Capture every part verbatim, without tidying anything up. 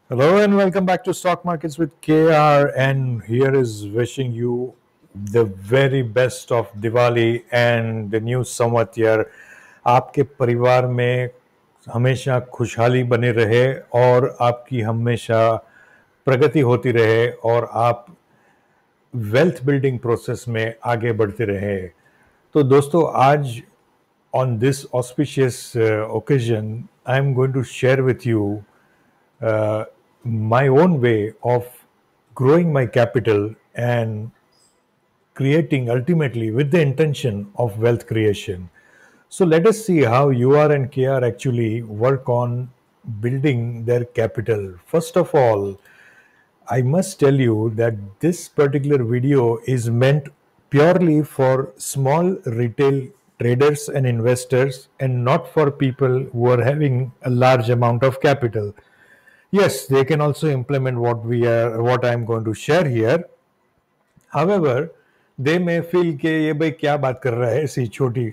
Hello and welcome back to Stock Markets with K R. And here is wishing you the very best of Diwali and the new Samvat year. आपके परिवार में हमेशा खुशहाली बने रहे और आपकी हमेशा प्रगति होती रहे और आप वेल्थ बिल्डिंग प्रोसेस में आगे बढ़ते रहे. तो दोस्तों आज on this auspicious uh, occasion, I'm going to share with you uh, my own way of growing my capital and creating ultimately with the intention of wealth creation. So let us see how U R and K R actually work on building their capital. First of all, I must tell you that this particular video is meant purely for small retail traders and investors and not for people who are having a large amount of capital. Yes, they can also implement what we are what I'm going to share here. However, they may feel कि ये भाई क्या बात कर रहा है ऐसी छोटी.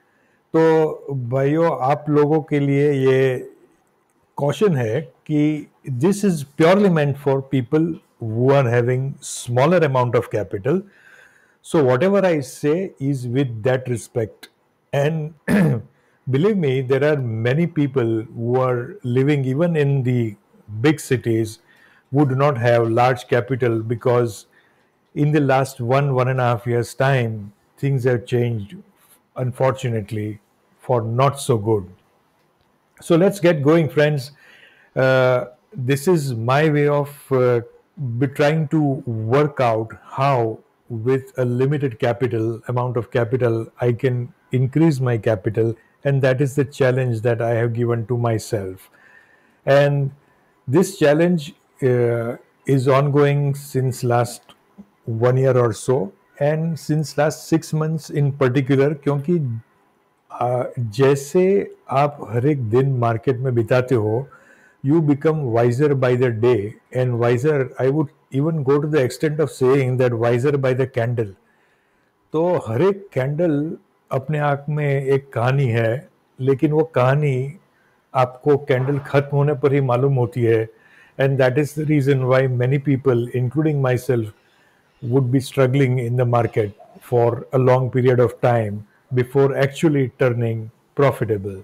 तो भाइयों आप लोगों के लिए ये caution है कि this is purely meant for people who are having smaller amount of capital. So whatever I say is with that respect. And believe me, there are many people who are living even in the big cities who do not have large capital because in the last one, one and a half years' time, things have changed, unfortunately, for not so good. So let's get going, friends. Uh, this is my way of uh, be trying to work out how, with a limited capital, amount of capital, I can increase my capital. And that is the challenge that I have given to myself. And this challenge uh, is ongoing since last one year or so, and since last six months in particular, क्योंकि आ, जैसे आप हर एक दिन market में बिताते हो, you become wiser by the day, and wiser, I would even go to the extent of saying that wiser by the candle. तो हर एक कैंडल अपने आप में एक कहानी है, लेकिन वो कहानी आपको कैंडल खत्म होने पर ही मालूम होती है. And that is the reason why many people including myself would be struggling in the market for a long period of time before actually turning profitable.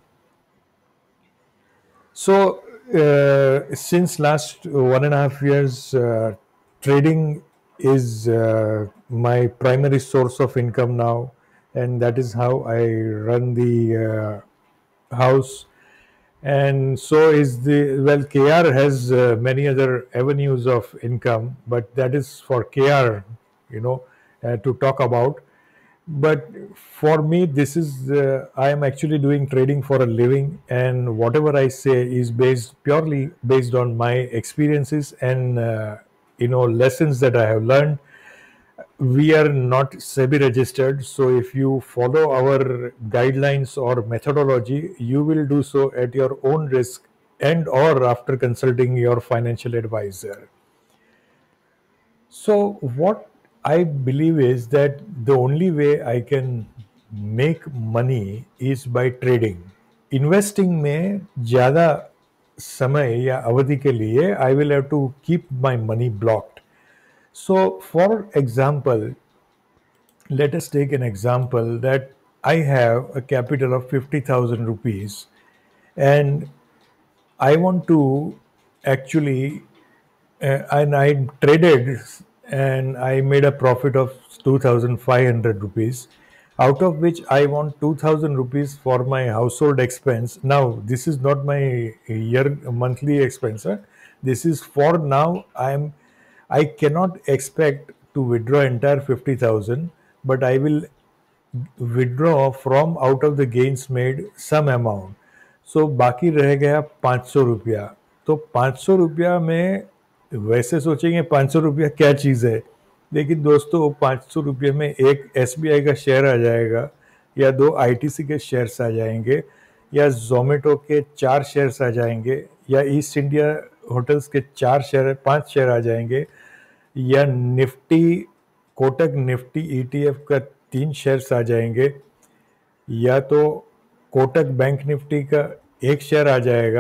So, uh, since last one and a half years, uh, trading is uh, my primary source of income now, and that is how I run the uh, house. And so is the well, K R has uh, many other avenues of income, but that is for K R, you know, uh, to talk about. But for me, this is uh, I am actually doing trading for a living, and whatever I say is based purely based on my experiences and uh, you know lessons that I have learned. We are not SEBI registered, so if you follow our guidelines or methodology, you will do so at your own risk and or after consulting your financial advisor. So what I believe is that the only way I can make money is by trading. Investing में ज़्यादा समय या अवधि के लिए I will have to keep my money blocked. So for example, let us take an example that I have a capital of fifty thousand rupees and I want to actually uh, and I traded and I made a profit of two thousand five hundred rupees, out of which I want two thousand rupees for my household expense. Now, this is not my year monthly expense. Huh? This is for now. I am I cannot expect to withdraw entire fifty thousand, but I will withdraw from out of the gains made some amount. So बाकी रह गया पाँच सौ रुपया. तो पाँच सौ रुपया में वैसे सोचेंगे पाँच सौ रुपया क्या चीज़ है, लेकिन दोस्तों पाँच सौ रुपये में एक एस बी आई का शेयर आ जाएगा, या दो आई टी सी के शेयर्स आ जाएंगे, या जोमेटो के चार शेयर्स आ जाएंगे, या ईस्ट इंडिया होटल्स के चार शेयर पांच शेयर आ जाएंगे, या Nifty Kotak Nifty E T F का तीन शेयर्स आ जाएंगे, या तो कोटक बैंक निफ्टी का एक शेयर आ जाएगा,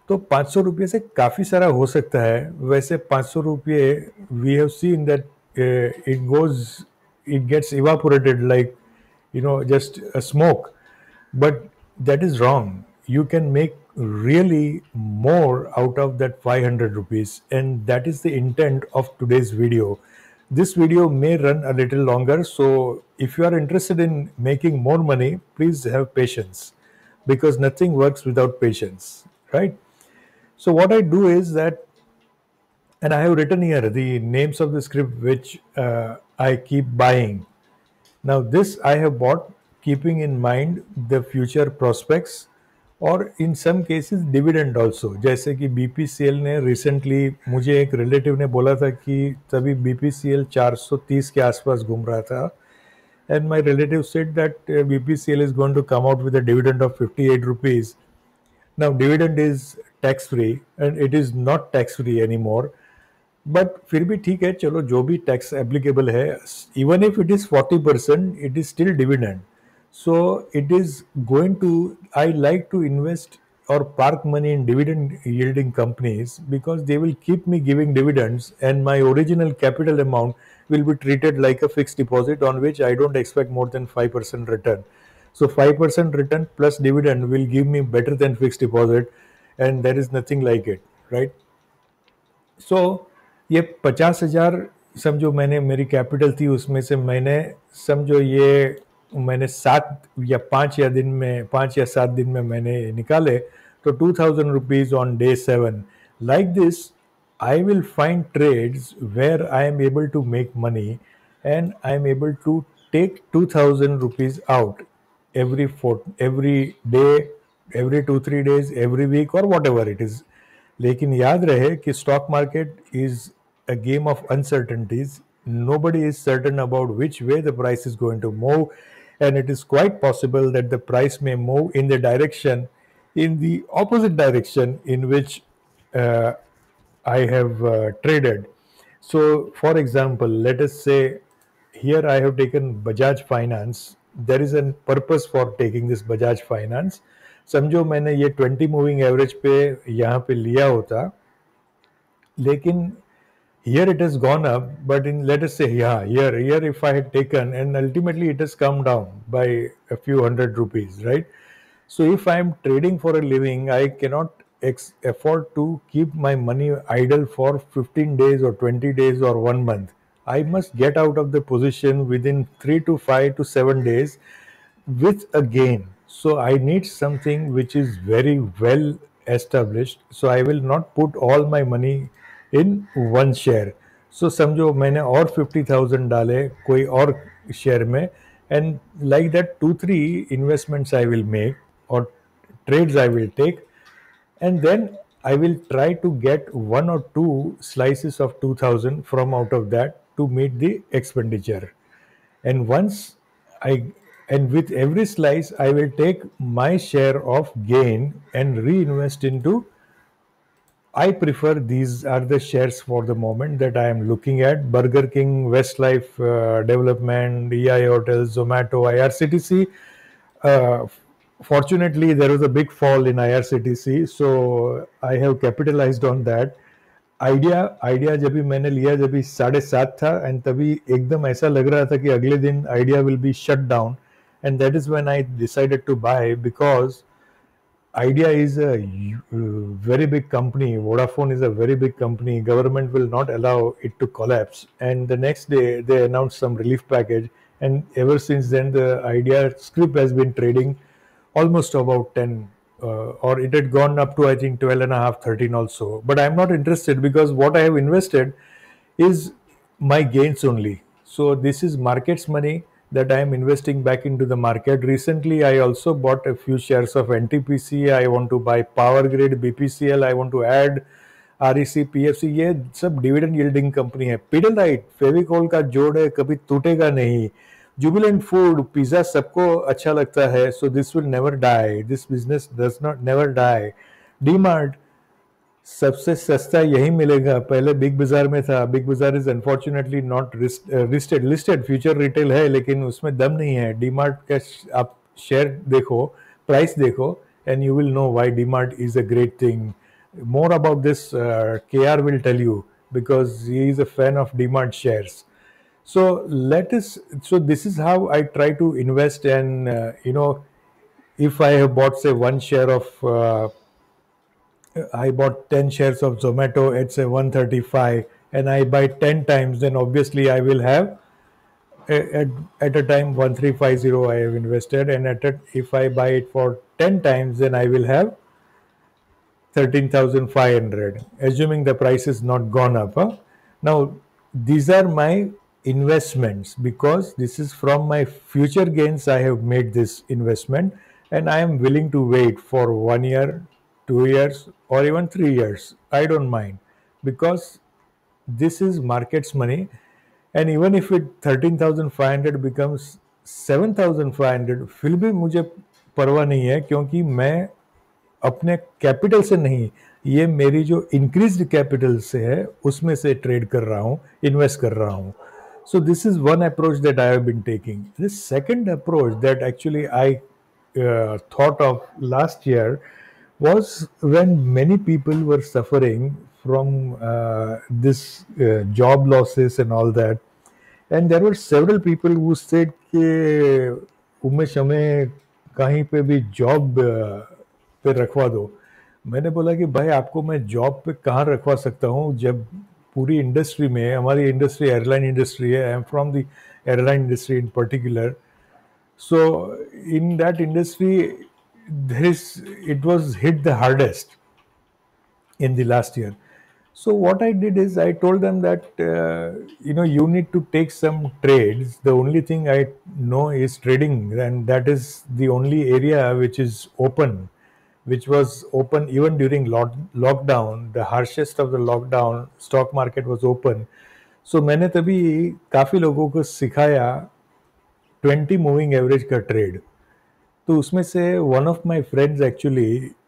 तो पाँच सौ रुपये से काफ़ी सारा हो सकता है। वैसे पाँच सौ रुपये we have seen that it goes it gets evaporated like you know just a smoke, but that is wrong. You can make really more out of that five hundred rupees, and that is the intent of today's video. This video may run a little longer, so if you are interested in making more money, please have patience, because nothing works without patience, right? So what I do is that, and I have written here the names of the script which uh, I keep buying. Now, this I have bought keeping in mind the future prospects, और in some cases dividend also. जैसे कि B P C L ने recently, मुझे एक relative ने बोला था कि तभी B P C L चार सौ तीस के आसपास घूम रहा था, and my relative said that uh, B P C L is going to come out with a dividend of fifty-eight rupees. Now, dividend is tax free and it is not tax free anymore. But फिर भी ठीक है, चलो जो भी tax applicable है, even if it is forty percent, it is still dividend. So it is going to, I like to invest or park money in dividend yielding companies, because they will keep me giving dividends, and my original capital amount will be treated like a fixed deposit on which I don't expect more than five percent return. So five percent return plus dividend will give me better than fixed deposit, and there is nothing like it, right? So so, ये पचास हजार समझो मैंने, मेरी capital थी, उसमें से मैंने समझो ये मैंने सात या पाँच या दिन में पाँच या सात दिन में मैंने निकाले, तो two thousand rupees on day seven. Like this I will find trades where I am able to make money, and I am able to take two thousand rupees out every four every day, every two three days, every week, or whatever it is. लेकिन याद रहे कि stock market is a game of uncertainties. Nobody is certain about which way the price is going to move, and it is quite possible that the price may move in the direction, in the opposite direction in which uh, I have uh, traded. So, for example, let us say here I have taken Bajaj Finance. There is a purpose for taking this Bajaj Finance. समझो मैंने ये twenty moving average पे यहाँ पे लिया होता, लेकिन here it has gone up, but in, let us say, yeah, here here if I had taken, and ultimately it has come down by a few hundred rupees, right? So if I am trading for a living, I cannot ex- afford to keep my money idle for fifteen days or twenty days or one month. I must get out of the position within three to five to seven days with a gain. So I need something which is very well established. So I will not put all my money in one share. So समझो मैंने और fifty thousand डाले कोई और share में, and like that two three investments I will make, or trades I will take, and then I will try to get one or two slices of two thousand from out of that to meet the expenditure. And once I, and with every slice I will take my share of gain and reinvest into, I prefer, these are the shares for the moment that I am looking at: Burger King, Westlife uh, Development, E I Hotels, Zomato, I R C T C. Uh, fortunately there was a big fall in I R C T C, so I have capitalized on that. Idea Idea जब भी मैंने लिया, जब भी साढ़े सात था, and तभी एकदम ऐसा लग रहा था कि अगले दिन Idea will be shut down, and that is when I decided to buy, because Idea is a very big company, Vodafone is a very big company, government will not allow it to collapse, and the next day they announce some relief package, and ever since then the Idea scrip has been trading almost about ten, uh, or it had gone up to I think twelve and a half, thirteen also. But I'm not interested, because what I have invested is my gains only. So this is market's money that I am investing back into the market. Recently I also bought a few shares of N T P C. I want to buy Power Grid, B P C L. I want to add R E C, P F C. ये सब dividend yielding company है. पिडिलाइट, फेविकॉल का जोड़ है, कभी टूटेगा नहीं. Jubilant food, pizza सबको अच्छा लगता है, so this will never die, this business does not never die. DMart, सबसे सस्ता यही मिलेगा. पहले बिग बाजार में था. Big Bazaar is unfortunately not listed listed Future Retail है, लेकिन उसमें दम नहीं है. डीमार्ट का आप शेयर देखो, प्राइस देखो, and you will know why DMart is a great thing. More about this, uh, K R will tell you because he is a fan of demand shares. So let us. So this is how I try to invest, and uh, you know, if I have bought say one share of, uh, I bought ten shares of Zomato at say one thirty-five, and I buy ten times, then obviously I will have at, at a time one three five zero I have invested, and at a, if I buy it for ten times, then I will have thirteen thousand five hundred, assuming the price is not gone up. Huh? Now, these are my investments because this is from my future gains. I have made this investment, and I am willing to wait for one year, two years, or even three years. I don't mind because this is market's money, and even if it thirteen thousand five hundred becomes seven thousand five hundred, फिर भी मुझे परवाह नहीं है क्योंकि मैं अपने capital से नहीं, ये मेरी जो इंक्रीज्ड कैपिटल से है उसमें से ट्रेड कर रहा हूँ, इन्वेस्ट कर रहा हूँ. So this is one approach that I have been taking. The second approach that actually I uh, thought of last year was when many people were suffering from uh, this uh, job losses and all that, and there were several people who said कि उमेश हमें कहीं पे भी job पे रखवा दो. मैंने बोला कि भाई आपको मैं जॉब पे कहाँ रखवा सकता हूँ जब पूरी इंडस्ट्री में, हमारी इंडस्ट्री एयरलाइन इंडस्ट्री है, I am from the airline industry in particular. So in that industry there is it was hit the hardest in the last year. So what I did is I told them that uh, you know you need to take some trades. The only thing I know is trading, and that is the only area which is open, which was open even during lock, lockdown, the harshest of the lockdown. Stock market was open. So मैंने तभी काफ़ी लोगों को सिखाया twenty moving average का trade. तो उसमें से one of my friends actually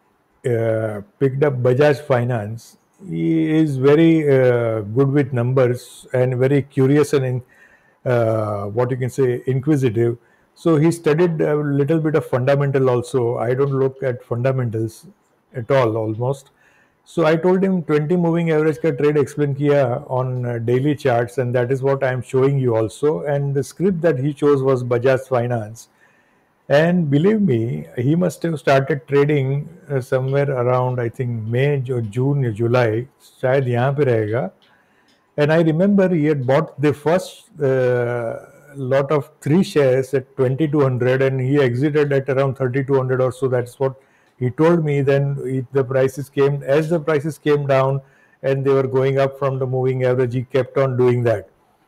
picked up Bajaj finance. He is very uh, good with numbers and very curious and in, uh, what you can say inquisitive. So he studied a little bit of fundamental also. I don't look at fundamentals at all almost. So I told him twenty moving average का trade explain किया on uh, daily charts, and that is what I am showing you also. And the script that he chose was Bajaj Finance. And believe me, he must have started trading uh, somewhere around, I think, May, June, July. शायद यहाँ पे रहेगा. And I remember he had bought the first uh, lot of three shares at twenty-two hundred, and he exited at around thirty-two hundred or so. That's what he told me. Then it, the prices came, as the prices came down and they were going up from the moving average, he kept on doing that.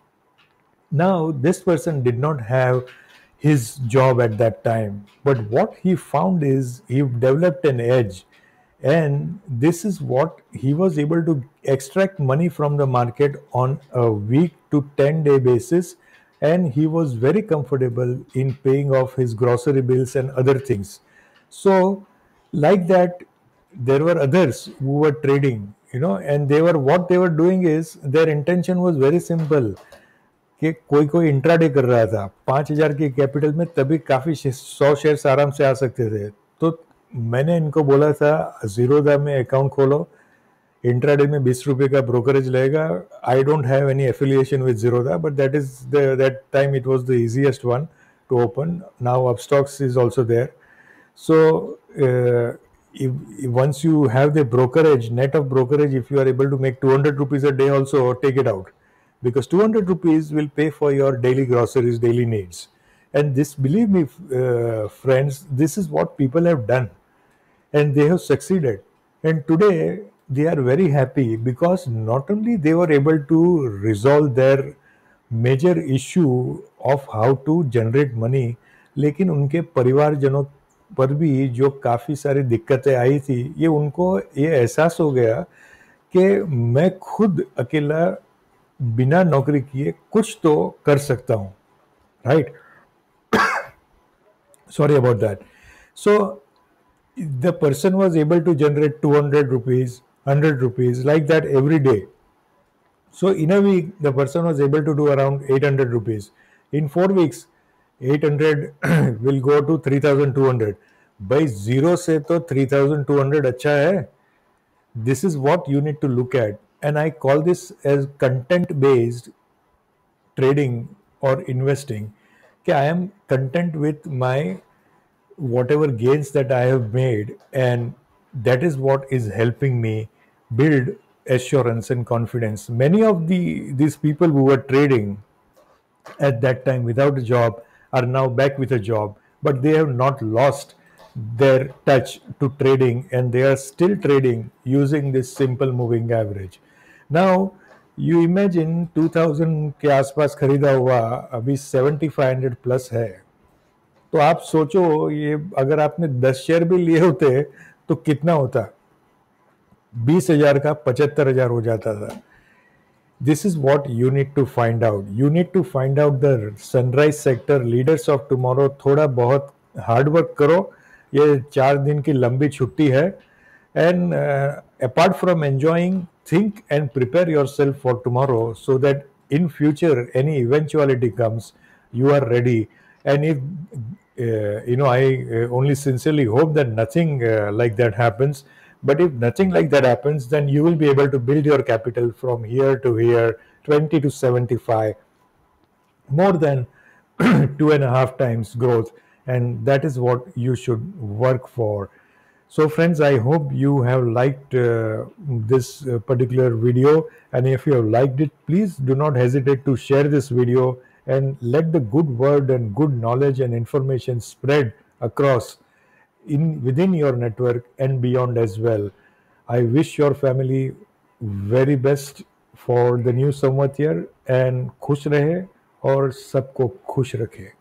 Now, this person did not have his job at that time, but what he found is he developed an edge, and this is what he was able to extract money from the market on a week to ten day basis, and he was very comfortable in paying off his grocery bills and other things. So like that, there were others who were trading, you know, and they were, what they were doing is, their intention was very simple. कि कोई कोई intraday कर रहा था पाँच हजार के capital में, तभी काफ़ी सौ शेयर्स आराम से आ सकते थे. तो मैंने इनको बोला था जीरोधा में अकाउंट खोलो, इंट्राडे में बीस रुपये का ब्रोकरेज लगेगा. I don't have any affiliation with Zerodha, but that is that time it was the easiest one to open. Now Upstox is also there. So once you have the brokerage, net of brokerage, if you are able to make two hundred rupees a day also, take it out, because two hundred rupees will pay for your daily groceries, daily needs. And this, believe me, uh, friends, this is what people have done, and they have succeeded. And today they are very happy because not only they were able to resolve their major issue of how to generate money, लेकिन उनके परिवारजनों पर भी जो काफ़ी सारी दिक्कतें आई थी, ये उनको ये एहसास हो गया कि मैं खुद अकेला बिना नौकरी किए कुछ तो कर सकता हूँ, right? Sorry about that. So the person was able to generate two hundred rupees, one hundred rupees, like that every day. So in a week, the person was able to do around eight hundred rupees. In four weeks, eight hundred will go to three thousand two hundred. By zero से तो three thousand two hundred अच्छा है. This is what you need to look at, and I call this as content based trading or investing. Okay, I am content with my whatever gains that I have made, and that is what is helping me build assurance and confidence. Many of the these people who were trading at that time without a job are now back with a job, but they have not lost their touch to trading, and they are still trading using this simple moving average. Now you imagine two thousand के आसपास खरीदा हुआ अभी seventy five hundred plus है, तो आप सोचो ये अगर आपने दस शेयर भी लिए होते तो कितना होता, बीस हजार का पचहत्तर हजार हो जाता था. This is what you need to find out. You need to find out the sunrise sector leaders of tomorrow. थोड़ा बहुत हार्ड वर्क करो, ये चार दिन की लंबी छुट्टी है, and uh, apart from enjoying, think and prepare yourself for tomorrow so that in future any eventuality comes, you are ready. And if uh, you know, I uh, only sincerely hope that nothing uh, like that happens. But if nothing like that happens, then you will be able to build your capital from here to here, twenty to seventy-five, more than two and a half times growth. And that is what you should work for. So friends, I hope you have liked uh, this uh, particular video, and if you have liked it, please do not hesitate to share this video and let the good word and good knowledge and information spread across in within your network and beyond as well. I wish your family very best for the new Samvat year, and खुश रहे और सबको खुश रखे.